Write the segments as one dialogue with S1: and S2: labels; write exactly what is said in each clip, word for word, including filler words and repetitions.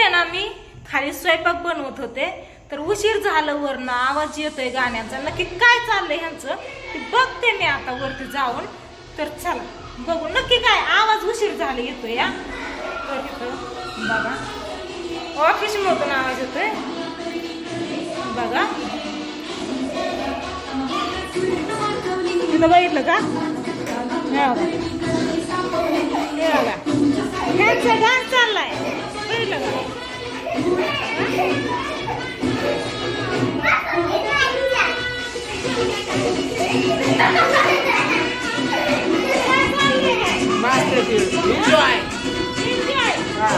S1: आहे ना मी खाली स्वयंपाक बनवत होते तर उशीर झालं, वरनं आवाज येतोय गाण्याचा. नक्की काय चाललंय ह्यांचं ते बघते मी आता वरती जाऊन. तर चला बघू नक्की काय आवाज उशीर झाला येतोय. या तर इथं बघा ऑफिस मधून आवाज येतोय बघा. तिथं बघितलं का? ह्यांचं गाणं चाललंय बघितलं का?
S2: Enjoy.
S1: Enjoy.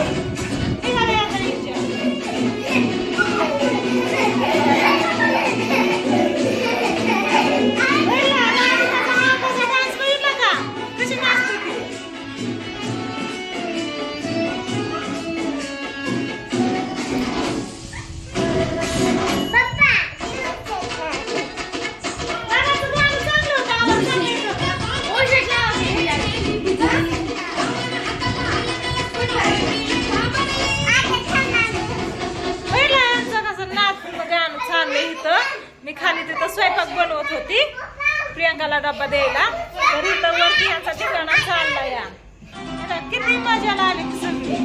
S1: मी खाली तिथं स्वयंपाक बनवत होती प्रियंकाला डब्बा द्यायला. तर इथं वरती यांचा ठिकाणा चालला. या किती मजा आली सगळी.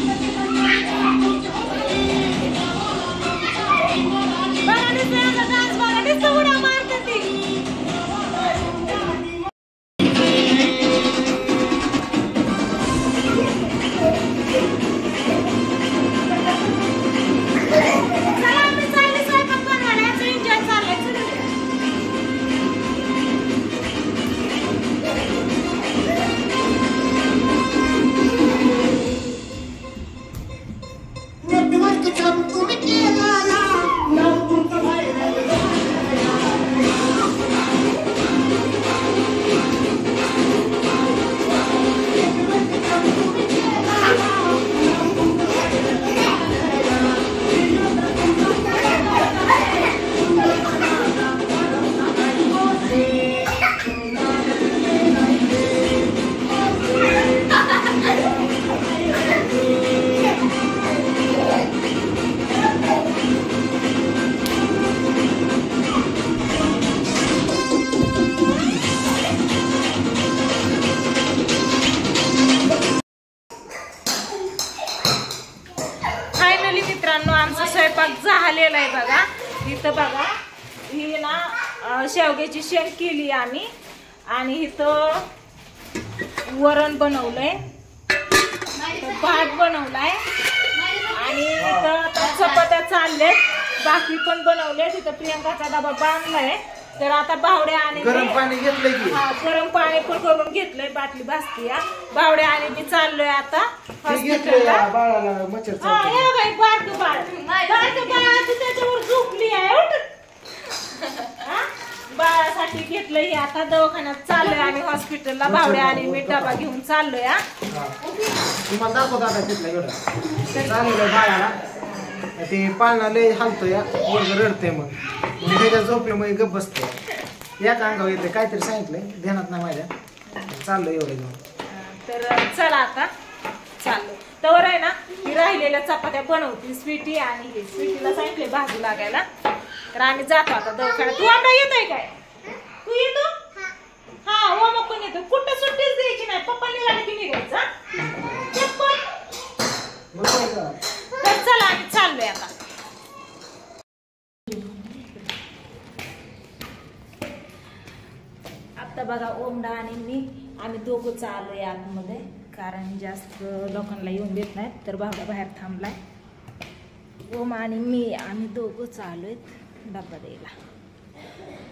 S1: बघा नुसतं डान्स बघा नुसतं उड्या मारते ती. झालेला आहे बघा. इथं बघा ही ना शेवग्याची शेंग केली आम्ही आणि इथं वरण बनवलंय, भात बनवलाय आणि इथं चपात्या चाललेत, बाकी पण बनवले. तिथं प्रियंकाचा डबा बांधलाय. तर आता बावड्या आणि
S2: गरम पाणी घेतलंय की
S1: हा गरम पाणी पण करून घेतलंय, बाटली भासती. या बावड्या आणि मी चाललोय आता हॉस्पिटलला.
S2: बाळाला मच्छर
S1: हा हे बघा बारकं बाळ बारकं बाळ त्याच्यावर झोपली आहे. बाळासाठी घेतलंय हे आता दवाखान्यात चाललोय आम्ही हॉस्पिटलला. बावड्या आणि मी डबा घेऊन चाललोय.
S2: तुम्हाला दाखवतो आता तिथला एवढं चाललेलं बाळाला. ते पाळणा लय हालतो या वर्ग रडते. मग त्याच्या झोपल्यामुळे गप बसते. या का अंगावर येते काहीतरी सांगितलंय ध्यानात नाही माझ्या. चाललं एवढं घेऊन.
S1: तर चला आता चाललो. तर आहे ना ही राहिलेल्या चपात्या बनवती स्वीटी आणि हे स्वीटीला सांगितले भाजी लागायला. तर आम्ही जातो आता दवाखान्यात. तू आमदा येतोय काय? तू येतो? हा ओमा पण येतो. कुठं सुट्टीच द्यायची नाही. पप्पा निघाले की निघायचा. तर चला आम्ही चाललोय आता. आता बघा ओमडा आणि मी आम्ही दोघं चाललोय आतमध्ये, कारण जास्त लोकांना येऊन देत नाहीत. तर बाबा बाहेर थांबलाय. ओम आणि मी आम्ही दोघं चाललोय डब्बा द्यायला.